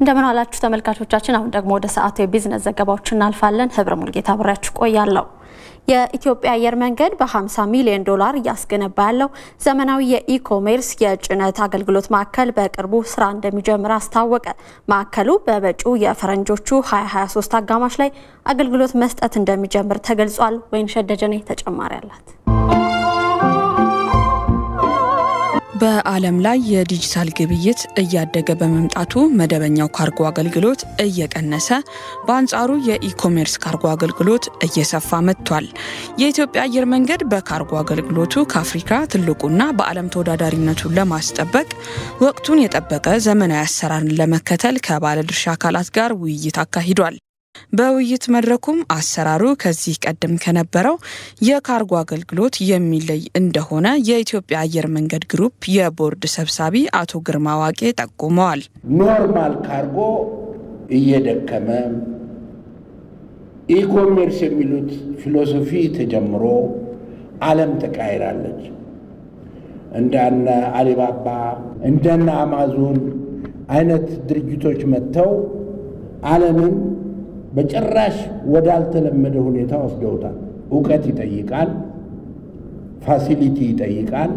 እንደምን አላችሁ ተመልካቾቻችን አሁን ደግሞ ወደ ሰዓቱ የቢዝነስ ዘገባዎች እናልፋለን ህብረ ሙልጌታ አብራችሁ ቆያለሁ የኢትዮጵያ አየር መንገድ በ50 ሚሊዮን ዶላር ያስገነባ ያለው ዘመናዊ የኢኮሜርስ የጭነት አገልግሎት ማዕከል በቅርቡ ስራ እንደሚጀምር አስታወቀ ማዕከሉ በበጪው የፈረንጆቹ 2023 አጋማሽ ላይ አገልግሎት መስጠት እንደሚጀምር ተገልጿል ወይንሸት ደጀኔ ተጨማሪ አላት በዓለም ላይ የዲጂታል ግብይት እያደገ በመምጣቱ መደበኛው ካርጎ አገልግሎት እየቀነሰ በአንጻሩ የኢኮሜርስ ካርጎ አገልግሎት እየሰፋ መጥቷል የኢትዮጵያ አየር መንገድ በካርጎ አገልግሎቱ ከአፍሪካ ትልቁና በዓለም ተወዳዳሪነቱን ለማስጠበቅ ወቅቱን የጠበቀ ዘመናዊ አሰራርን ለመከተል ከባለድርሻ አካላት ጋር ውይይት አካሂዷል በውይይት መድረኩም አሰራሩ ከዚህ ቀደም ከነበረው የካርጎ አገልግሎት የሚለይ እንደሆነ የኢትዮጵያ አየር መንገድ ግሩፕ የቦርድ ሰብሳቢ አቶ ግርማ ዋቄ ጠቁመዋል ኖርማል ካርጎ እየደከመ ኢኮሜርስ የሚሉት ፊሎሶፊ ተጀምሮ ዓለም ተቀይራለች እንደና አሊባባ እንደና አማዞን አይነት ድርጅቶች መጥተው ዓለምን በጭራሽ ወዳልተለመደ ሁኔታ ወስደውታል ዕውቀት ይጠይቃል ፋሲሊቲ ይጠይቃል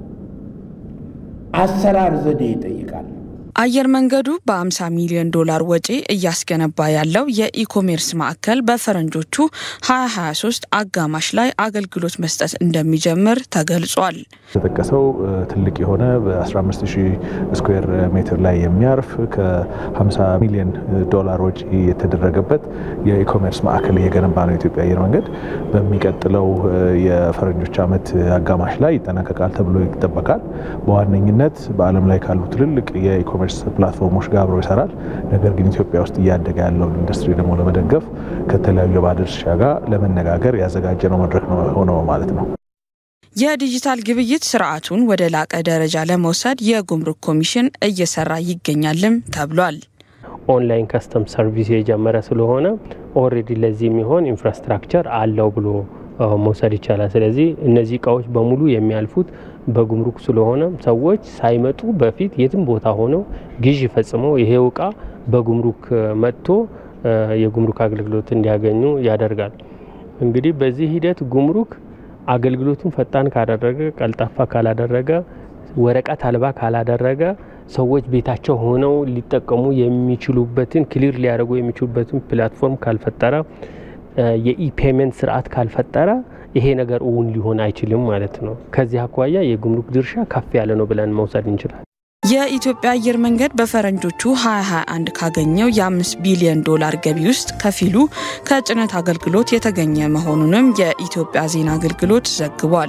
አሰራር ዘዴ ይጠይቃል አየር መንገዱ በ50 ሚሊዮን ዶላር ወጪ እያስገነባ ያለው የኢኮሜርስ ማዕከል በፈረንጆቹ 2023 አጋማሽ ላይ አገልግሎት መስጠት እንደሚጀምር ተገልጿል ተጠቀሰው ትልቅ የሆነ በ15000 ስኩዌር ሜትር ላይ የሚያርፍ ከ50 ሚሊዮን ዶላር ወጪ የተደረገበት የኢኮሜርስ ማዕከል እየገነባ ነው ኢትዮጵያ አየር መንገድ በሚቀጥለው የፈረንጆች ዓመት አጋማሽ ላይ ይጠናቀቃል ተብሎ ይጠበቃል በዋነኝነት በዓለም ላይ ካሉ ትልልቅ የኢኮሜርስ ፕላትፎርሞች ጋር አብሮ ይሰራል ነገር ግን ኢትዮጵያ ውስጥ እያደገ ያለው ኢንዱስትሪ ደግሞ ለመደገፍ ከተለያዩ ባለድርሻ ጋር ለመነጋገር ያዘጋጀነው መድረክ ነው ሆኖ ማለት ነው የዲጂታል ግብይት ስርዓቱን ወደ ላቀ ደረጃ ለመውሰድ የጉምሩክ ኮሚሽን እየሰራ ይገኛልም ተብሏል ኦንላይን ከስተም ሰርቪስ የጀመረ ስለሆነ ኦሬዲ ለዚህ የሚሆን ኢንፍራስትራክቸር አለው ብሎ መውሰድ ይቻላል ስለዚህ እነዚህ ቃዎች በሙሉ የሚያልፉት በጉምሩክ ስለሆነ ሰዎች ሳይመጡ በፊት የትም ቦታ ሆነው ግዢ ፈጽመው ይሄው ቃ በጉምሩክ መጥቶ የጉምሩክ አገልግሎት እንዲያገኙ ያደርጋል እንግዲህ በዚህ ሂደት ጉምሩክ አገልግሎቱን ፈጣን ካደረገ ቀልጣፋ ካላደረገ ወረቀት አልባ ካላደረገ ሰዎች ቤታቸው ሆነው ሊጠቀሙ የሚችሉበትን ክሊር ሊያደርጉ የሚችሉበትን ፕላትፎርም ካልፈጠረ የኢፔመንት ስርዓት ካልፈጠረ ይሄ ነገር እውን ሊሆን አይችልም ማለት ነው ከዚህ አኳያ የጉምሩክ ድርሻ ከፍ ያለ ነው ብለን መውሰድ እንችላለን የኢትዮጵያ አየር መንገድ በፈረንጆቹ 2021 ካገኘው የ5 ቢሊዮን ዶላር ገቢ ውስጥ ከፊሉ ከጭነት አገልግሎት የተገኘ መሆኑንም የኢትዮጵያ ዜና አገልግሎት ዘግቧል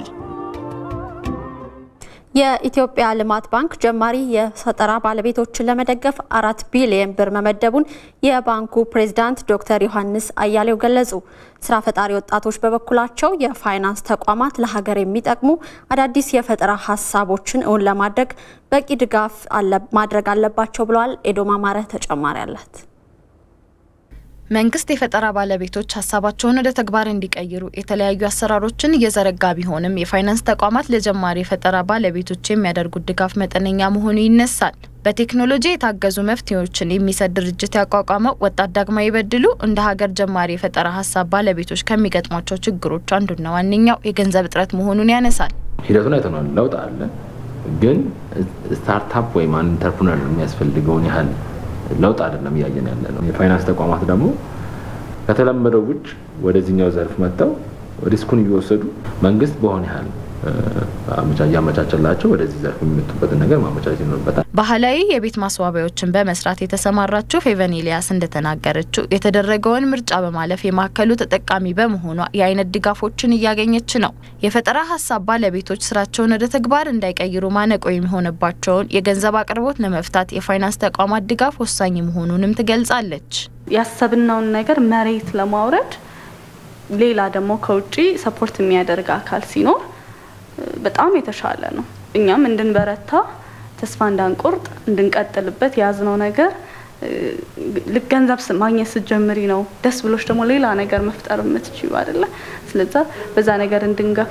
የኢትዮጵያ ልማት ባንክ ጀማሪ የፈጠራ ባለቤቶችን ለመደገፍ 4 ቢሊዮን ብር መመደቡን የባንኩ ፕሬዝዳንት ዶክተር ዮሐንስ አያሌው ገለጹ ስራ ፈጣሪ ወጣቶች በበኩላቸው የፋይናንስ ተቋማት ለሀገር የሚጠቅሙ አዳዲስ የፈጠራ ሐሳቦችን እውን ለማድረግ በቂ ድጋፍ ማድረግ አለባቸው ብለዋል ኤዶማ ማረ ተጨማሪ አላት መንግስት የፈጠራ ባለቤቶች ሐሳባቸውን ወደ ተግባር እንዲቀይሩ የተለያዩ አሰራሮችን እየዘረጋ ቢሆንም የፋይናንስ ተቋማት ለጀማሪ የፈጠራ ባለቤቶች የሚያደርጉት ድጋፍ መጠነኛ መሆኑ ይነሳል በቴክኖሎጂ የታገዙ መፍትሄዎችን የሚሰጥ ድርጅት ያቋቋመው ወጣት ዳግማዊ በድሉ እንደ ሀገር ጀማሪ የፈጠራ ሐሳብ ባለቤቶች ከሚገጥሟቸው ችግሮች አንዱና ዋነኛው የገንዘብ እጥረት መሆኑን ያነሳል ሂደቱን አይተናል ለውጥ አለ ግን ስታርታፕ ወይ ማን ኢንተርፕረነር የሚያስፈልገው ያህል ለውጥ አይደለም ያየን ያለው የፋይናንስ ተቋማት ደግሞ ከተለመደው ውጭ ወደዚህኛው ዘርፍ መጥተው ሪስኩን እየወሰዱ መንግስት በሆነ ያህል ያመቻቸላቸው ወደዚህ ዘርፍ የሚመጡበት ነገር ማመቻቸት ይኖርበታል ባህላዊ የቤት ማስዋቢያዎችን በመስራት የተሰማራችው ፌቨን ኢሊያስ እንደተናገረችው የተደረገውን ምርጫ በማለፍ የማከሉ ተጠቃሚ በመሆኗ የአይነት ድጋፎችን እያገኘች ነው የፈጠራ ሐሳብ ባለቤቶች ስራቸውን ወደ ተግባር እንዳይቀይሩ ማነቆ የሚሆንባቸውን የገንዘብ አቅርቦት ለመፍታት የፋይናንስ ተቋማት ድጋፍ ወሳኝ መሆኑንም ትገልጻለች ያሰብናውን ነገር መሬት ለማውረድ ሌላ ደግሞ ከውጪ ሰፖርት የሚያደርግ አካል ሲኖር በጣም የተሻለ ነው እኛም እንድንበረታ ተስፋ እንዳንቆርጥ እንድንቀጥልበት ያዝነው ነገር ለገንዘብ ማግኘት ጀምሪ ነው ደስ ብሎሽ ደግሞ ሌላ ነገር መፍጠር የምትችይው አይደለ ስለዚህ በዛ ነገር እንድንገፋ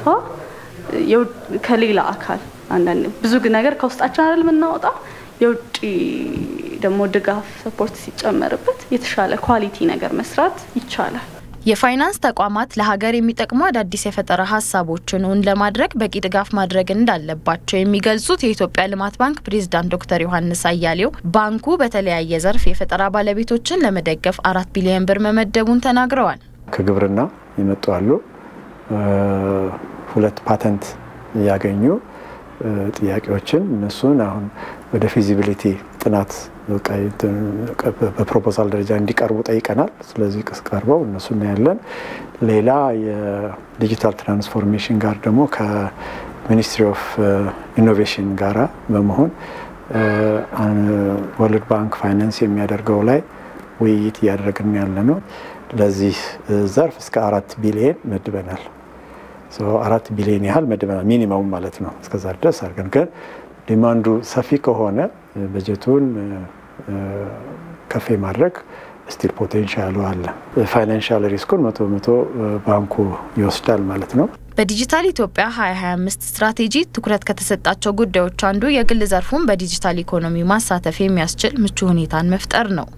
ከሌላ አካል አንዳንድ ብዙ ነገር ከውስጣችን አይደል ምናወጣ የውጪ ደግሞ ድጋፍ ሰፖርት ሲጨመርበት የተሻለ ኳሊቲ ነገር መስራት ይቻላል። የፋይናንስ ተቋማት ለሀገር የሚጠቅሙ አዳዲስ የፈጠራ ሀሳቦችን ለማድረግ በቂ ድጋፍ ማድረግ እንዳለባቸው የሚገልጹት የኢትዮጵያ ልማት ባንክ ፕሬዝዳንት ዶክተር ዮሐንስ አያሌው ባንኩ በተለያየ ዘርፍ የፈጠራ ባለቤቶችን ለመደገፍ 4 ቢሊዮን ብር መመደቡን ተናግረዋል። ከግብርና የመጡ አሉ 2 ፓተንት ያገኙ ጥያቄዎችን እነሱን አሁን ወደ ፊዚቢሊቲ ጥናት በፕሮፖዛል ደረጃ እንዲቀርቡ ጠይቀናል። ስለዚህ ቀርበው እነሱን ያለን ሌላ የዲጂታል ትራንስፎርሜሽን ጋር ደግሞ ከሚኒስትሪ ኦፍ ኢኖቬሽን ጋራ በመሆን ወርልድ ባንክ ፋይናንስ የሚያደርገው ላይ ውይይት እያደረግን ያለ ነው። ለዚህ ዘርፍ እስከ 4 ቢሊዮን መድበናል። 4 ቢሊዮን ያህል መድበናል ሚኒመም ማለት ነው። እስከዛ ድረስ አድርገን ግን ዲማንዱ ሰፊ ከሆነ በጀቱን ከፍ ማድረግ ስቲል ፖቴንሻሉ አለ። ፋይናንሻል ሪስኩን 100% ባንኩ ይወስዳል ማለት ነው። በዲጂታል ኢትዮጵያ 2025 ስትራቴጂ ትኩረት ከተሰጣቸው ጉዳዮች አንዱ የግል ዘርፉን በዲጂታል ኢኮኖሚ ማሳተፍ የሚያስችል ምቹ ሁኔታን መፍጠር ነው።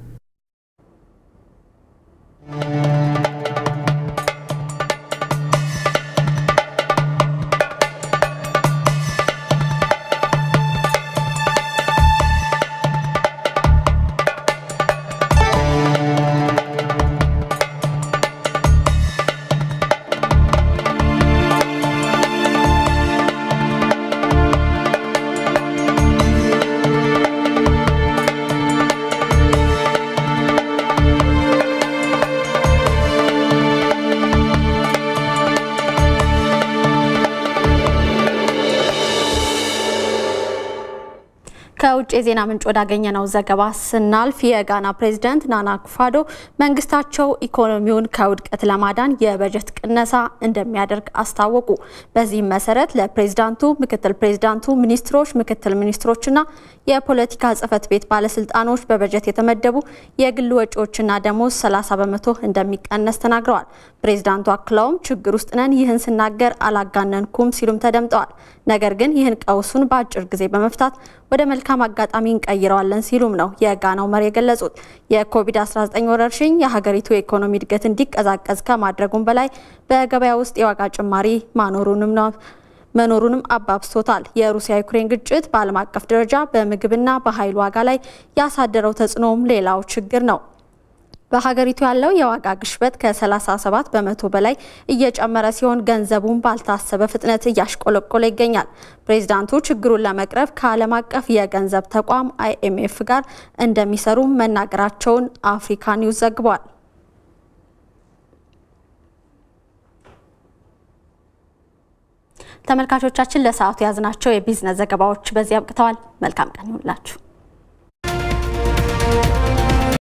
ከውጭ የዜና ምንጭ ወዳገኘነው ዘገባ ስናልፍ የጋና ፕሬዝዳንት ናና አኩፋዶ መንግስታቸው ኢኮኖሚውን ከውድቀት ለማዳን የበጀት ቅነሳ እንደሚያደርግ አስታወቁ። በዚህም መሰረት ለፕሬዝዳንቱ፣ ምክትል ፕሬዝዳንቱ፣ ሚኒስትሮች፣ ምክትል ሚኒስትሮችና የፖለቲካ ጽህፈት ቤት ባለስልጣኖች በበጀት የተመደቡ የግል ወጪዎችና ደሞዝ 30% እንደሚቀነስ ተናግረዋል። ፕሬዝዳንቱ አክለውም ችግር ውስጥ ነን፣ ይህን ስናገር አላጋነንኩም ሲሉም ተደምጠዋል። ነገር ግን ይህን ቀውሱን በአጭር ጊዜ በመፍታት ወደ መልካም አጋጣሚ እንቀይረዋለን ሲሉም ነው የጋናው መሪ የገለጹት። የኮቪድ-19 ወረርሽኝ የሀገሪቱ የኢኮኖሚ እድገት እንዲቀዛቀዝ ከማድረጉም በላይ በገበያ ውስጥ የዋጋ ጭማሪ መኖሩንም አባብሶታል። የሩሲያ ዩክሬን ግጭት በዓለም አቀፍ ደረጃ በምግብና በኃይል ዋጋ ላይ ያሳደረው ተጽዕኖም ሌላው ችግር ነው። በሀገሪቱ ያለው የዋጋ ግሽበት ከ37% በላይ እየጨመረ ሲሆን ገንዘቡን ባልታሰበ ፍጥነት እያሽቆለቆለ ይገኛል። ፕሬዝዳንቱ ችግሩን ለመቅረፍ ከዓለም አቀፍ የገንዘብ ተቋም IMF ጋር እንደሚሰሩ መናገራቸውን አፍሪካ ኒውስ ዘግቧል። ተመልካቾቻችን ለሰዓቱ ያዝናቸው የቢዝነስ ዘገባዎች በዚህ አብቅተዋል። መልካም ቀን ይሁንላችሁ።